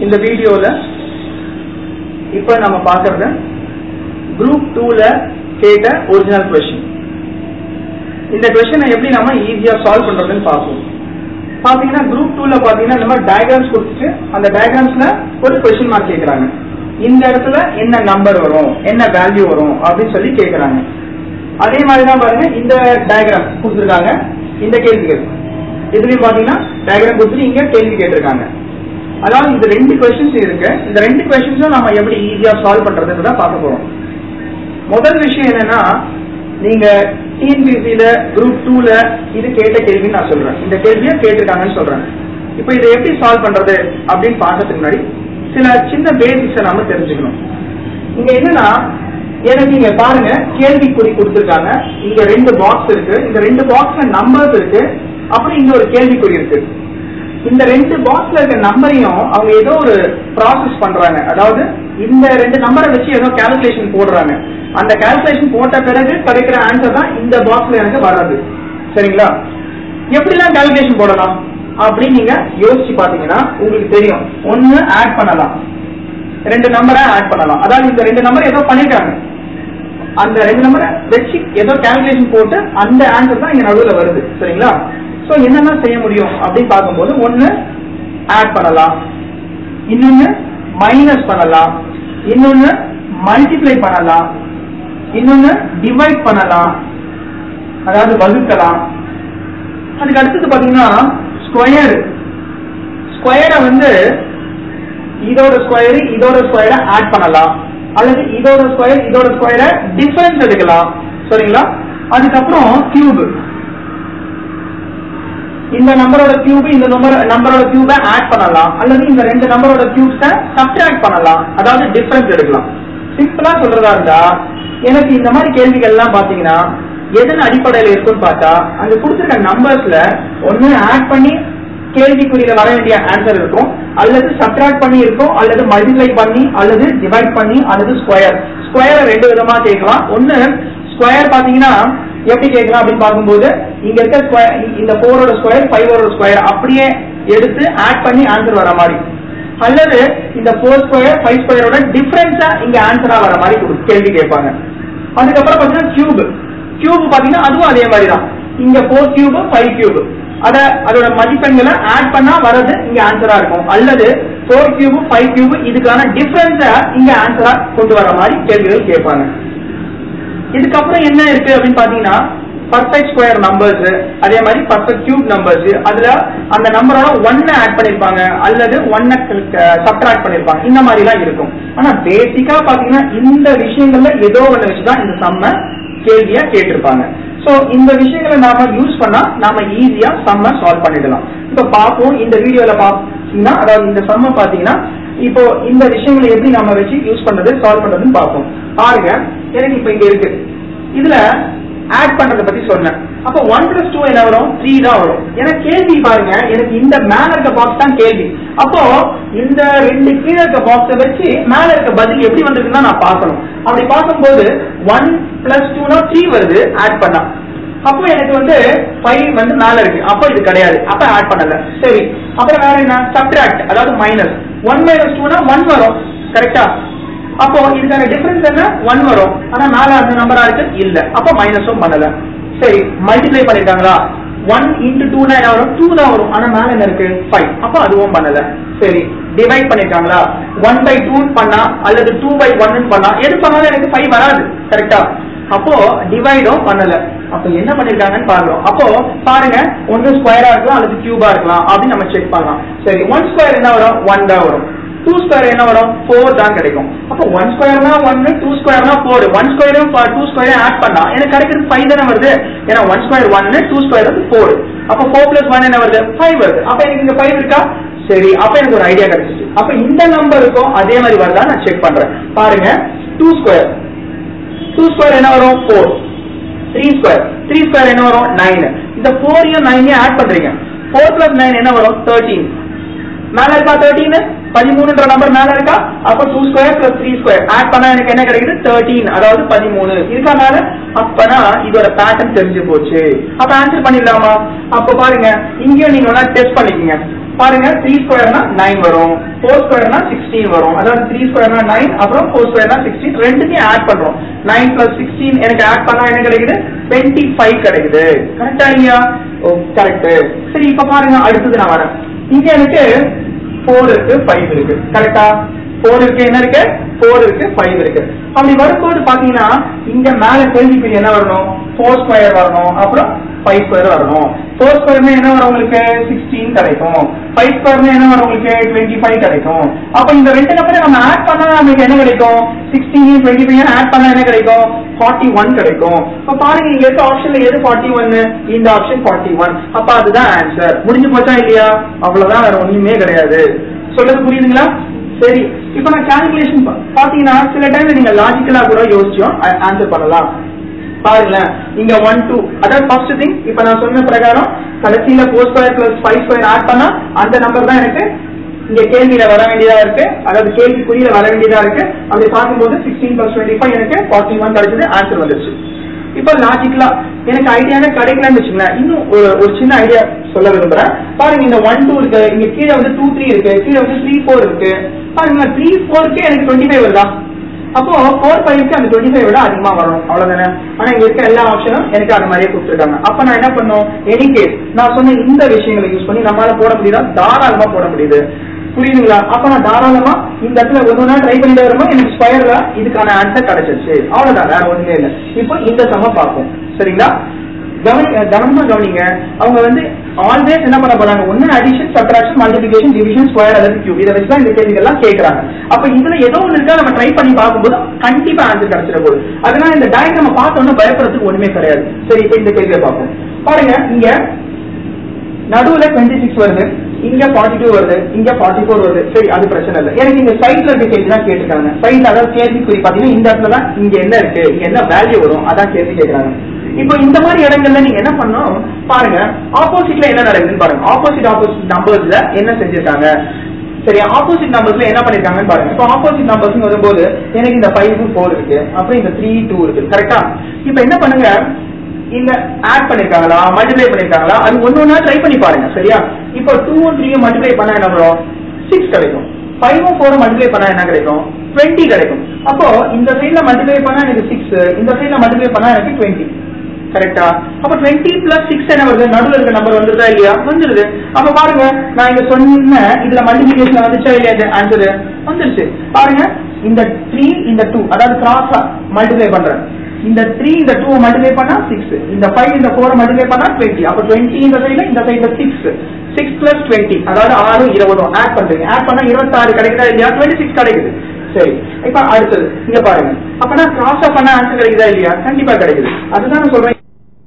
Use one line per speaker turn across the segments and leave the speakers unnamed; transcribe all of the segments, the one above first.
இந்த வீடியோல இப்ப நம்ம பார்க்கறது குரூப் 2ல கேட்ட ஒரிஜினல் क्वेश्चन. இந்த क्वेश्चனை எப்படி நாம ஈஸியா சால்வ் பண்றதுன்னு பார்ப்போம். பாத்தீங்கன்னா குரூப் 2ல பாத்தீங்கன்னா இந்த மாதிரி டயகிராம்ஸ் கொடுத்துட்டு அந்த டயகிராம்ஸ்ல ஒரு क्वेश्चन மார்க் கேக்குறாங்க. இந்த இடத்துல என்ன நம்பர் வரும், என்ன வேல்யூ வரும் அப்படின்னு சொல்லி கேக்குறாங்க. அதே மாதிரி தான் பாருங்க இந்த டயகிராம் கொடுத்துருக்காங்க. இந்த கேள்விகள் இதுலயும் பாத்தீங்கன்னா டயகிராம் கொடுத்துட்டு இங்க கேள்வி கேட்டிருக்காங்க. அதாவது இந்த ரெண்டு क्वेश्चंस இருக்கு. இந்த ரெண்டு क्वेश्चंஸும் நம்ம எப்படி ஈஸியா சால்வ் பண்றதுன்னு தான் பார்க்க போறோம். முதல் விஷயம் என்னன்னா, நீங்க டிஎன்பிஎஸ்சில குரூப் 2ல இது கேட்ட கேள்வின்னு நான் சொல்றேன். இந்த கேள்வியை கேட்டிருக்காங்கன்னு சொல்றேன். இப்போ இதை எப்படி சால்வ் பண்றது அப்படின்னு பார்க்கறதுக்கு முன்னாடி சில சின்ன பேசிக்ஸை நாம தெரிஞ்சுக்கணும். இங்க என்னன்னா, எனக்கு இங்க பாருங்க கேள்விக்குறி கொடுத்திருக்காங்க. இங்க ரெண்டு பாக்ஸ் இருக்கு. இந்த ரெண்டு பாக்ஸ்ல நம்பர்ஸ் இருக்கு. அப்புறம் இங்க ஒரு கேள்விக்குறி இருக்கு. இந்த ரெண்டு பாக்ஸ்ல இருக்க நம்பரையும் அவங்க ஏதோ ஒரு ப்ராசஸ் பண்றாங்க. அதாவது இந்த ரெண்டு நம்பரை வச்சு ஏதோ கால்குலேஷன் போடுறாங்க. அந்த கால்குலேஷன் போட்ட பிறகு கிடைக்கிற ஆன்சர் தான் இந்த பாக்ஸ்ல எனக்கு வர்றது. சரிங்களா? எப்படிலாம் கால்குலேஷன் போடலாம் அப்படின்னு நீங்க யோசிச்சு பாத்தீங்கன்னா உங்களுக்கு தெரியும். ஒன்னு ஆட் பண்ணலாம், ரெண்டு நம்பரை ஆட் பண்ணலாம். அதாவது இந்த ரெண்டு நம்பர் ஏதோ பண்ணிருக்காங்க, அந்த ரெண்டு நம்பரை வச்சு ஏதோ கால்குலேஷன் போட்டு அந்த ஆன்சர் தான் இங்க நடுவில் வருது. சரிங்களா? சோ என்னென்ன செய்ய முடியும் அப்படின்னு பார்க்கும்போது, ஒன்னு ஆட் பண்ணலாம், இன்னொன்னு மைனஸ் பண்ணலாம், இன்னொன்னு மல்டிப்ளை பண்ணலாம், இன்னொன்னு டிவைட் பண்ணலாம், அதாவது வகுக்கலாம். அதுக்கு அடுத்தது பாத்தீங்கன்னா ஸ்கொயர். ஸ்கொயரை வந்து இதோட ஸ்கொயர் இதோட ஸ்கொயரை ஆட் பண்ணலாம், அல்லது இதோட ஸ்கொயர் இதோட ஸ்கொயரை டிஃபரன்ஸ் எடுக்கலாம். சரிங்களா? அதுக்கப்புறம் கியூப். இந்த நம்பரோட கியூப் இந்த நம்பரோட கியூபை ஆட் பண்ணலாம், அல்லது இந்த ரெண்டு நம்பரோட கியூப்ஸை சப்ட்ராக்ட் பண்ணலாம், அதாவது டிஃபரன்ஸ் எடுக்கலாம். சிம்பிளா சொல்றதா இருந்தா, எனக்கு இந்த மாதிரி கேள்விகள் எல்லாம் பாத்தீங்கன்னா எதன் அடிப்படையில் இருக்குன்னு பார்த்தா, அந்த கொடுத்திருக்க நம்பர்ஸ்ல ஒன்னு ஆட் பண்ணி கேள்விக்குறியில வர வேண்டிய ஆன்சர் இருக்கும், அல்லது சப்ட்ராக்ட் பண்ணி இருக்கும், அல்லது மல்டிப்ளை பண்ணி, அல்லது டிவைட் பண்ணி, அல்லது ஸ்கொயர். ஸ்கொயரை ரெண்டு விதமா கேட்கலாம். ஒன்னு ஸ்கொயர் பாத்தீங்கன்னா எப்படி கேட்கலாம் அப்படின்னு பார்க்கும்போது, இங்க இருக்க ஸ்கொயர், இந்த 4ஓட ஸ்கொயர் 5ஓட ஸ்கொயர் அப்படியே எடுத்து ஆட் பண்ணி ஆன்சர் வர மாதிரி, அல்லது இந்த 4 ஸ்கொயர் 5 ஸ்கொயரோட டிஃபரன்ஸா இங்க ஆன்சரா வர மாதிரி கேள்வி கேட்பாங்க. அதுக்கப்புறம் பாத்தீங்கன்னா கியூப். கியூப் பாத்தீங்கன்னா அதுவும் அதே மாதிரி தான். இங்க 4 கியூப் 5 கியூப் அதோட மதிப்பெண்களை ஆட் பண்ணா வரது இங்க ஆன்சரா இருக்கும், அல்லது 4 கியூப் 5 கியூப் இதுக்கான டிஃபரன்ஸ இங்க ஆன்சரா கொண்டு வர மாதிரி கேள்விகள் கேட்பாங்க. இதுக்கப்புறம் என்ன இருக்கு அப்படின்னு பாத்தீங்கன்னா பர்ஃபெக்ட் ஸ்கொயர் நம்பர்ஸ், அதே மாதிரி பர்ஃபெக்ட் கியூப் நம்பர்ஸ். அதுல அந்த நம்பரோட 1 ஆட் பண்ணிருப்பாங்க, அல்லது 1 சப்ட்ராக்ட் பண்ணிருப்பாங்க. இந்த மாதிரி எல்லாம் இருக்கும். ஆனா பேசிக்கா பாத்தீங்கன்னா இந்த விஷயங்கள்ல ஏதோ ஒண்ணு வச்சுதான் இந்த சம்ம கேள்வியா கேட்டிருப்பாங்க. சோ இந்த விஷயங்களை நாம யூஸ் பண்ணா நாம ஈஸியா சம்ம சால்வ் பண்ணிடலாம். இப்ப பாப்போம். இந்த வீடியோல பாத்தீங்கன்னா, அதாவது இந்த சம்ம பாத்தீங்கன்னா இப்போ இந்த விஷயங்களை எப்படி நாம வச்சு யூஸ் பண்றது சால்வ் பண்றதுன்னு பார்ப்போம். பாருங்க, எனக்கு இப்ப இங்க இருக்கு. இதுல ஆட் பண்றதை பத்தி சொன்னேன். அப்போ 1 + 2 என்ன வரும்? 3 தான் வரும். எனக்கு கேள்வி பாருங்க, எனக்கு இந்த மேல இருக்க பாக்ஸ் தான் கேள்வி. அப்போ இந்த ரெண்டு கீழே இருக்க பாக்ஸை வச்சு மேல இருக்க பதில் எப்படி வந்திருக்குன்னு நான் பார்க்கணும். அப்படி பார்க்கும்போது 1 + 2 3 வருது ஆட் பண்ணா. அப்போ எனக்கு வந்து 5 வந்து மேல இருக்கு. அப்போ இது கிடையாது, அப்ப ஆட் பண்ணல. சரி, அப்புறம் வேற என்ன? சப்ட்ராக்ட், அதாவது மைனஸ். 1 - 2 1 வரும். கரெக்டா? அப்போ இதுக்கான டிஃபரன்ஸ் என்ன? 1 வரும். ஆனா மேல அந்த நம்பரா இருக்கு இல்ல, அப்போ மைனஸும் பண்ணல. சரி, மல்டிப்ளை பண்ணிருக்காங்களா? 1 × 2 என்ன வரும்? 2 தான் வரும். ஆனா மேல என்ன இருக்கு? 5, அப்போ அதுவும் பண்ணல. சரி, டிவைட் பண்ணிருக்காங்களா? 1/2 பண்ணா, அல்லது 2/1 பண்ணா, எது பண்ணாலும் எனக்கு 5 வராது. கரெக்டா? அப்போ டிவைடும் பண்ணல. அப்ப என்ன பண்ணிருக்காங்கன்னு பாக்குறோம். அப்போ பாருங்க, ஒன்னு ஸ்கொயரா இருக்கலாம், அல்லது கியூபா இருக்கலாம் அப்படின்னு நம்ம செக் பண்ணலாம். சரி, 1 ஸ்கொயர் என்ன வரும்? 1 தான் வரும். 2 ஸ்கொயர் என்ன வரும்? 4 தான் கிடைக்கும். அப்போ 1 ஸ்கொயர்னா 1, 2 ஸ்கொயர்னா 4. 1 ஸ்கொயரும் 2 ஸ்கொயரும் ஆட் பண்ணா எனக்கு கிடைக்கிறது 5 தானே வருது. ஏன்னா 1 ஸ்கொயர் 1, 2 ஸ்கொயர் வந்து 4. அப்போ 4 + 1 என்ன வருது? 5 வருது. அப்ப எனக்கு இங்க 5 இருக்கா? சரி, அப்ப எனக்கு ஒரு ஐடியா கிடைச்சிச்சு. அப்ப இந்த நம்பருக்கும் அதே மாதிரி வருதா நான் செக் பண்றேன். பாருங்க, 2 ஸ்கொயர் என்ன வரும்? 4. 3 ஸ்கொயர் என்ன வரும்? 9. இந்த 4யும் 9யும் ஆட் பண்றீங்க. 4 + 9 என்ன வரும்? 13. மேல இருக்கா 13? 13ன்ற நம்பர் மேல இருக்கா? அப்ப 2 ஸ்கொயர் + 3 ஸ்கொயர் ஆட் பண்ணா எனக்கு என்ன கிடைக்குது? 13, அதாவது 13 இருக்கா மேல. அப்பனா இதோட பேட்டர்ன் தெரிஞ்சு போச்சு. அப்ப ஆன்சர் பண்ணிடலாமா? அப்ப பாருங்க, இங்கேயும் நீங்க வேணா டெஸ்ட் பண்ணிக்கீங்க. பாருங்க 3 ஸ்கொயர்னா 9 வரும், 4 ஸ்கொயர்னா 16 வரும். அதாவது 3 ஸ்கொயர்னா 9, அப்புறம் 4 ஸ்கொயர்னா 16, ரெண்டுத்தையும் ஆட் பண்றோம். 9 plus 16 எனக்கு ஆட் பண்ணா என்ன கிடைக்குது? 25 கிடைக்குது. கரெக்டா இல்லையா? கரெக்ட். சரி, இப்ப பாருங்க அடுத்தது நான் வரேன். இங்க எனக்கு 4 இருக்கு, 5 இருக்கு. கரெக்டா? 4 இருக்கு, என்ன இருக்கு? 4 இருக்கு, 5 இருக்கு. அப்படி வரும்போது பாத்தீங்கன்னா இங்க மேல கேள்விக்குறி என்ன வரணும்? 4 ஸ்கொயர் வரணும், அப்புறம் 5 ஸ்கொயர் வரணும். 4 ஸ்கொயர்னா என்ன வரும் உங்களுக்கு? 16 கிடைக்கும். 5 ஸ்கொயர்னா என்ன வரும் உங்களுக்கு? 25 கிடைக்கும். அப்ப இந்த ரெண்டு நம்பரை நம்ம ஆட் பண்ணா நமக்கு என்ன கிடைக்கும்? 16 25 ஆட் பண்ணா என்ன கிடைக்கும்? 41 கிடைக்கும். அப்ப பாருங்க இங்க இருக்க ஆப்ஷன்ல எது 41? இந்த ஆப்ஷன் 41. அப்ப அதுதான் ஆன்சர். முடிஞ்சு போச்சா இல்லையா? அவ்வளவுதான், வேற ஒண்ணுமே கிடையாது. சொல்றது புரியுதுங்களா? சரி, இப்ப நான் கால்குலேஷன் பாத்தீங்கன்னா சில டைம்ல நீங்க லாஜிக்கலா கூட யோசிச்சோம் ஆன்சர் பண்ணலாம். பாருங்களேன், இங்க 1 2, அதாவது ஃபர்ஸ்ட் திங் இப்ப நான் சொன்ன பிரகாரம் கடைசியில 4 ஸ்கொயர் பிளஸ் 5 ஸ்கொயர் ஆட் பண்ணா அந்த நம்பர் தான் எனக்கு இங்க கேள்வியில வர வேண்டியதா இருக்கு, அதாவது கேள்விக்குறியில வர வேண்டியதா இருக்கு. அப்படி பார்க்கும்போது 16 plus 25 எனக்கு 41 கிடைச்சது, ஆன்சர் வந்துருச்சு. இப்ப லாஜிக்கலா எனக்கு ஐடியாவே கிடைக்கலன்னு வச்சுங்களேன், இன்னும் ஒரு சின்ன ஐடியா சொல்ல விரும்புறேன். பாருங்க, இந்த 1 2 இருக்கு, இங்க கீழே வந்து 2 3 இருக்கு, கீழே வந்து 3 4 இருக்கு. பாருங்க 3 4க்கு எனக்கு 25 வருதா? அப்போ 4 5க்கு அந்த 25 விட அதிகமா வரும், அவ்வளவுதானே? ஆனா இங்க இருக்க எல்லா ஆப்ஷனும் எனக்கு அந்த மாதிரியே கொடுத்துருக்காங்க. அப்ப நான் என்ன பண்ணும், எனி கேஸ் நான் சொன்ன இந்த விஷயங்களை யூஸ் பண்ணி நம்மளால போட முடியுதா? தாராளமா போட முடியுது. புரியுதுங்களா? அப்ப நான் தாராளமா இந்த இடத்துல ஒண்ணு ட்ரை பண்ணிட்டு வரும்போது எனக்கு ஸ்கொயர்ல இதுக்கான ஆன்சர் கிடைச்சிருச்சு, அவ்வளவுதான், வேற ஒண்ணுமே இல்லை. இப்போ இந்த சம பார்ப்போம், சரிங்களா? கவனமா கவனிங்க. அவங்க வந்து ஆல்வேஸ் என்ன பண்ண போறாங்க? ஒன்னு addition, subtraction, multiplication, division, square அல்லது கியூப், இதை வச்சுதான் இந்த கேள்விகள்லாம் கேட்கறாங்க. அப்ப இதுல ஏதோ ஒண்ணு இருக்கா நம்ம ட்ரை பண்ணி பார்க்கும்போது கண்டிப்பா ஆன்சர் கிடைச்சிட போகுது. அதனால இந்த டயக்ராம் பார்த்தோம்னா பயப்படுறதுக்கு ஒண்ணுமே கிடையாது. சரி, இப்ப இந்த கேள்வியை பார்ப்போம். பாருங்க, இங்க நடுவுல 26 வருது, இங்க 42 வருது, இங்க 44 வருது. சரி, அது பிரச்சனை இல்லை. எனக்கு இங்க சைட்ல இருக்க கேள்வி தான் கேட்டிருக்காங்க. சைட்ல அதாவது கேள்விக்குறி பாத்தீங்கன்னா இந்த இடத்துல தான் இங்க என்ன இருக்கு, இங்க என்ன வேல்யூ வரும், அதான் கேள்வி கேட்கறாங்க. இப்போ இந்த மாதிரி இடங்கள்ல நீங்க என்ன பண்ணணும் பாருங்க, ஆப்போசிட்ல என்ன நடக்குதுன்னு பாருங்க. ஆப்போசிட் நம்பர்ஸ்ல என்ன செஞ்சிருக்காங்க, சரி, ஆப்போசிட் நம்பர்ஸ்ல என்ன பண்ணிருக்காங்கன்னு பாருங்க. இப்போ ஆப்போசிட் நம்பர்ஸ் வரும்போது எனக்கு இந்த 5 4 இருக்கு, அப்புறம் இந்த 3 2 இருக்கு. கரெக்டா? இப்ப என்ன பண்ணுங்க, இந்த ஆட் பண்ணிருக்காங்களா, மல்டிப்ளை பண்ணிருக்காங்களா, அது ஒண்ணு ட்ரை பண்ணி பாருங்க. சரியா? இப்போ 2 3 மல்டிப்ளை பண்ணா என்ன வரும்? 6 கிடைக்கும். 5 4 மல்டிப்ளை பண்ணா என்ன கிடைக்கும்? 20 கிடைக்கும். அப்போ இந்த சைட்ல மல்டிப்ளை பண்ணா எனக்கு 6, இந்த சைட்ல மல்டிப்ளை பண்ணா எனக்கு 20. கரெக்டா? அப்ப 20 plus 6 என்ன வருது? நடுவில் இருக்க நம்பர் வந்துருதா இல்லையா? வந்துருது. அப்ப பாருங்க, நான் இங்க சொன்ன இதுல மல்டிபிகேஷன் வந்துச்சா இல்லையா? ஆன்சர் வந்துருச்சு. பாருங்க, இந்த 3 இந்த 2, அதாவது கிராஸா மல்டிப்ளை பண்றேன். இந்த 3 இந்த 2 மல்டிப்ளை பண்ணா 6, இந்த 5 இந்த 4 மல்டிப்ளை பண்ணா 20. அப்ப 20 இந்த சைடுல, இந்த சைடுல 6 6 plus 20, அதாவது 6 20 ஆட் பண்றீங்க. ஆட் பண்ணா 26 கிடைக்குதா இல்லையா? 26 கிடைக்குது. சரி, இப்ப அடுத்தது இங்க பாருங்க. அப்பனா கிராஸ் ஆஃப் பண்ணா ஆன்சர் கிடைக்குதா இல்லையா? கண்டிப்பா கிடைக்குது. அதுதான் நான் சொல்றேன்.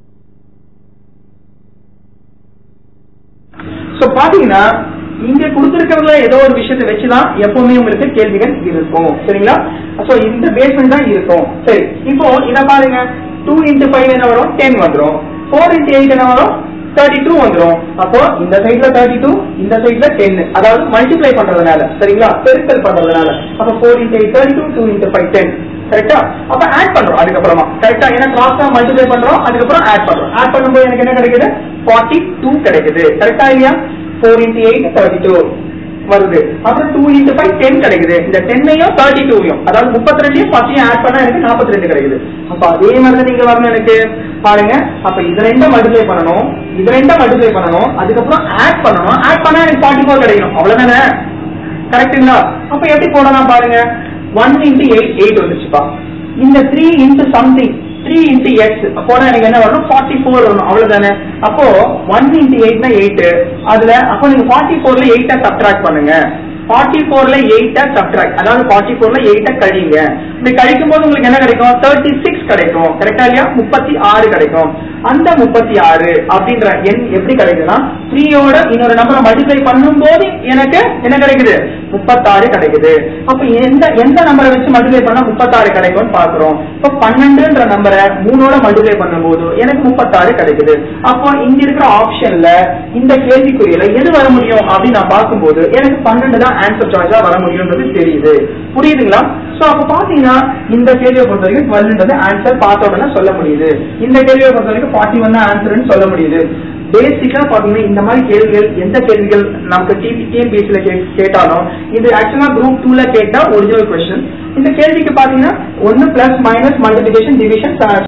சோ பாத்தீங்கன்னா இங்க கொடுத்திருக்கிறதுல ஏதோ ஒரு விஷயத்தை வச்சுதான் எப்பவுமே உங்களுக்கு கேள்விகள் இருக்கும். சரிங்களா? சோ இந்த பேஸ்மெண்ட் தான் இருக்கும். சரி, இப்போ இத பாருங்க, 2 into 5 என்ன வரும்? 10 வந்துரும். 4 into 8 என்ன வரும்? 32 வந்துரும். அப்போ இந்த சைடுல 32, இந்த சைடுல 10, அதாவது மல்டிப்ளை பண்றதுனால, சரிங்களா, பெருக்கல் பண்றதுனால. அப்ப 4 into 8 32, 2 into 5 10. கரெக்டா? அப்ப ஆட் பண்றோம் அதுக்கப்புறமா. கரெக்டா? ஏன்னா கிராஸ் தான் மல்டிப்ளை பண்றோம், அதுக்கப்புறம் ஆட் பண்றோம். ஆட் பண்ணும்போது எனக்கு என்ன கிடைக்குது? 42 கிடைக்குது. கரெக்டா இல்லையா? 4 into 8 32 வருது. அப்புறம் 2 into 5 10 கிடைக்குது. இந்த 10ஐயும் 32ஐயும், அதாவது 32ஐயும் 10ஐயும் ஆட் பண்ணா எனக்கு 42 கிடைக்குது. அப்ப அதே மாதிரி நீங்க வரணும் எனக்கு. பாருங்க, அப்ப இது ரெண்டும் மல்டிப்ளை பண்ணணும், இது ரெண்டும் மல்டிப்ளை பண்ணணும், அதுக்கப்புறம் ஆட் பண்ணணும். ஆட் பண்ணா எனக்கு 44 கிடைக்கும். அவ்வளவுதானே? கரெக்டுங்களா? அப்ப எப்படி போடலாம் பாருங்க. 1 into 8 8 வந்துச்சுப்பா. இந்த 3 into something 3 into x போனா எனக்கு என்ன வரணும்? 44 வரணும். அவ்வளவுதானே? அப்போ 1 into 8 னா 8. அதுல அப்போ நீங்க 44ல 8 சப்ட்ராக்ட் பண்ணுங்க. 44ல 8 சப்ட்ராக்ட், அதாவது 44ல 8 கழிங்க. இப்படி கழிக்கும் போது உங்களுக்கு என்ன கிடைக்கும்? 36 கிடைக்கும். கரெக்டா இல்லையா? 36 கிடைக்கும். அந்த 36 அப்படின்ற எண் எப்படி கிடைக்குதுன்னா 3யோட இன்னொரு நம்பரை மல்டிப்ளை பண்ணும் போது எனக்கு என்ன கிடைக்குது? 36 கிடைக்குது. அப்ப எந்த நம்பரை வச்சு மல்டிப்ளை பண்ணா 36 கிடைக்கும்னு பாக்குறோம். இப்ப 12ன்ற நம்பரை 3ஓட மல்டிப்ளை பண்ணும் போது எனக்கு 36 கிடைக்குது. அப்போ இங்க இருக்கிற ஆப்ஷன்ல இந்த கேள்விக்குறியில எது வர முடியும் அப்படின்னு நான் பார்க்கும்போது எனக்கு 12 தான் ஆன்சர் சாய்ஸா வர முடியும்ன்றது தெரியுது. புரியுதுங்களா? சோ அப்ப பாத்தீங்கன்னா இந்த கேள்வியை பொறுத்த வரைக்கும் 12ன்றது ஆன்சர் பார்த்த உடனே சொல்ல முடியுது. இந்த கேள்வியை பொறுத்த வரைக்கும் 41 தான் ஆன்சர்னு சொல்ல முடியுது. பேசிக்கா பாத்தீங்கன்னா இந்த மாதிரி கேள்விகள் எந்த கேள்விகள் நமக்கு டிஎன்பிஎஸ்சில கேட்டாலும் இது ஆக்சுவலா குரூப் 2ல கேட்டா ஒரிஜினல் கொஸ்டின். இந்த கேள்விக்கு பாத்தீங்கன்னா 1 பிளஸ் மைனஸ் மல்டிபிகேஷன் டிவிஷன்